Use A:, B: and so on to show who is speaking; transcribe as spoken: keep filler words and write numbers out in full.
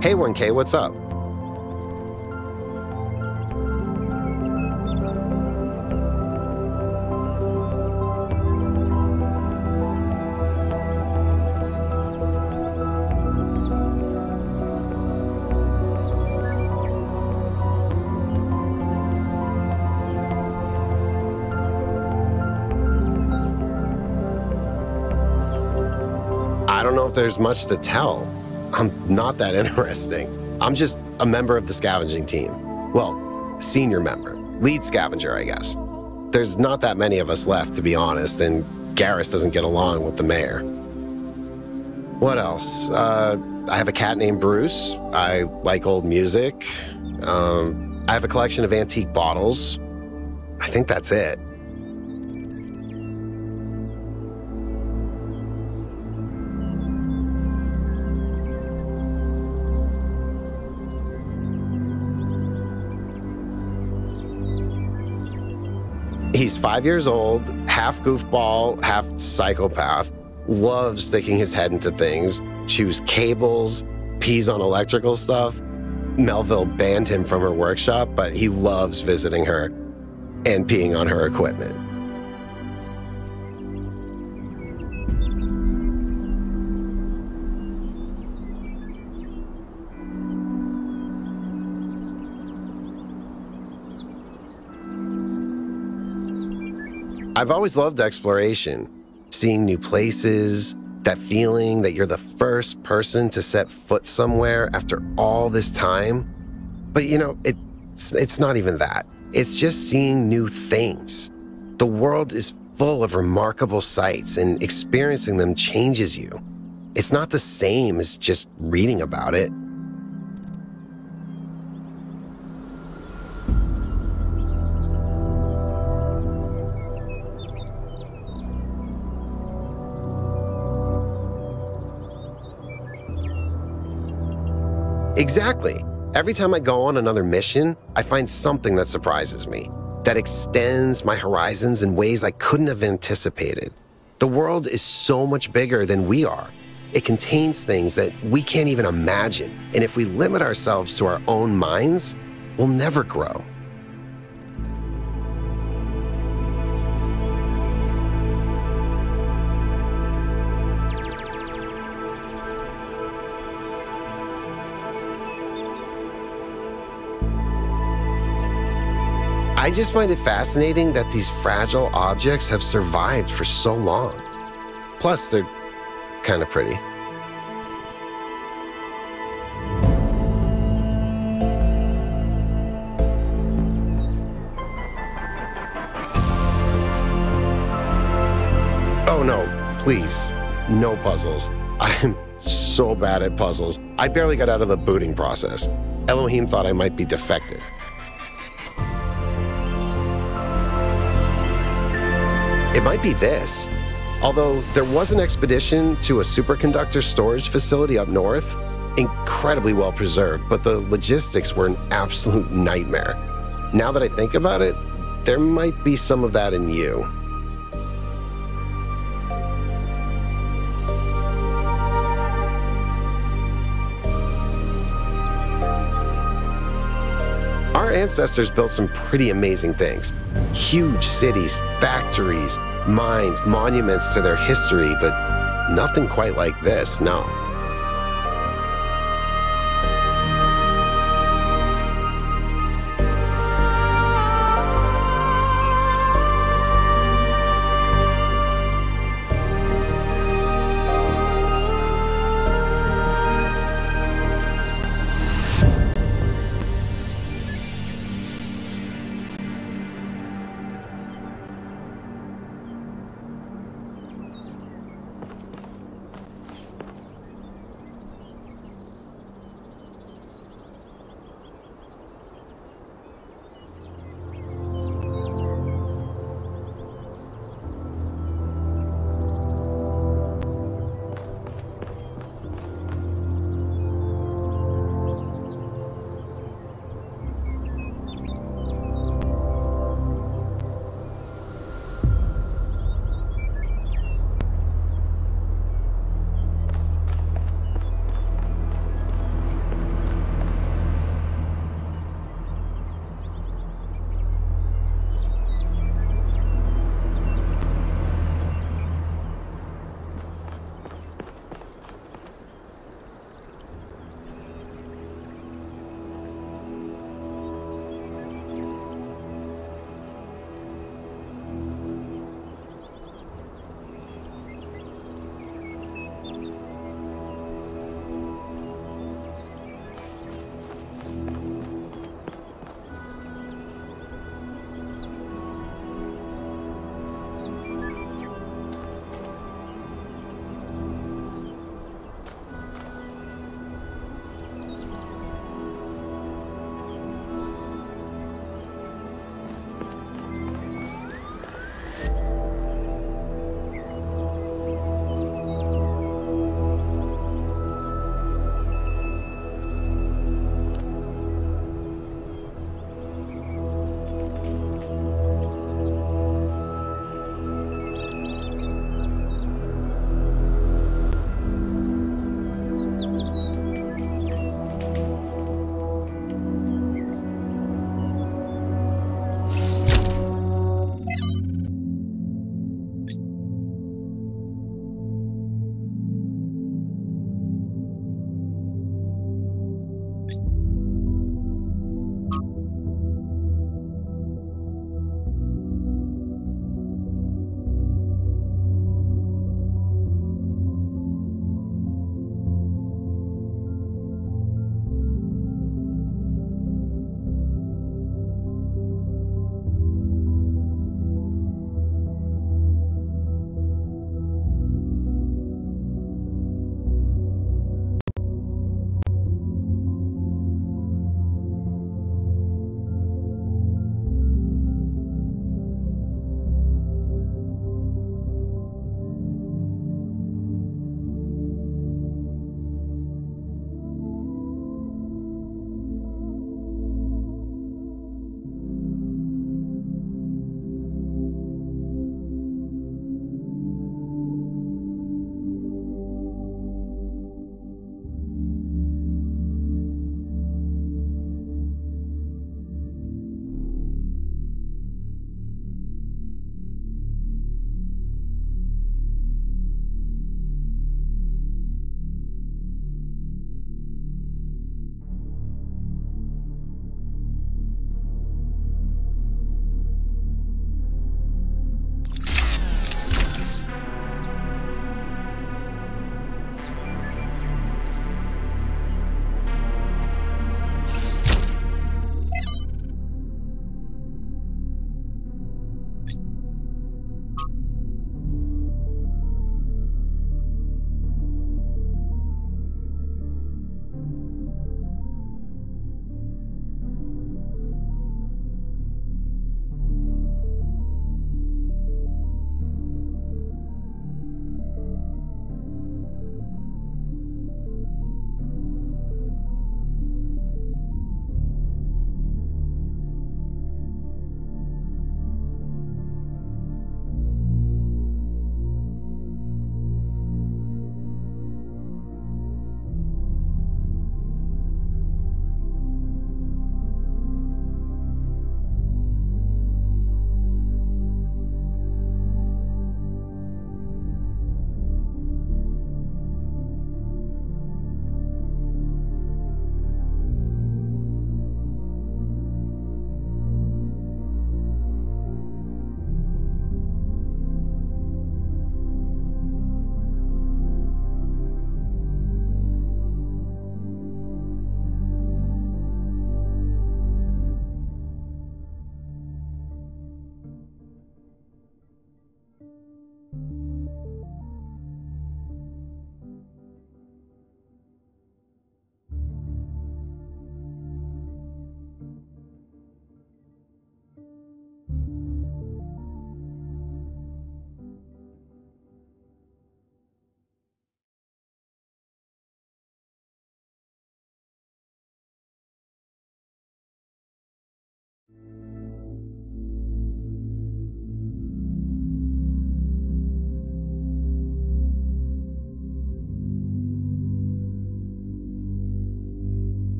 A: Hey one K, what's up? I don't know if there's much to tell. I'm not that interesting. I'm just a member of the scavenging team. Well, senior member. Lead scavenger, I guess. There's not that many of us left, to be honest, and Garrus doesn't get along with the mayor. What else? Uh, I have a cat named Bruce. I like old music. Um, I have a collection of antique bottles. I think that's it. He's five years old, half goofball, half psychopath, loves sticking his head into things, chews cables, pees on electrical stuff. Melville banned him from her workshop, but he loves visiting her and peeing on her equipment. I've always loved exploration, seeing new places, that feeling that you're the first person to set foot somewhere after all this time. But you know, it's, it's not even that. It's just seeing new things. The world is full of remarkable sights, and experiencing them changes you. It's not the same as just reading about it. Exactly. Every time I go on another mission, I find something that surprises me, that extends my horizons in ways I couldn't have anticipated. The world is so much bigger than we are. It contains things that we can't even imagine, and if we limit ourselves to our own minds, we'll never grow. I just find it fascinating that these fragile objects have survived for so long. Plus, they're kind of pretty. Oh no, please, no puzzles. I'm so bad at puzzles. I barely got out of the booting process. Elohim thought I might be defected. It might be this. Although there was an expedition to a superconductor storage facility up north, incredibly well preserved, but the logistics were an absolute nightmare. Now that I think about it, there might be some of that in you. Our ancestors built some pretty amazing things. Huge cities, factories, mines, monuments to their history, but nothing quite like this, no.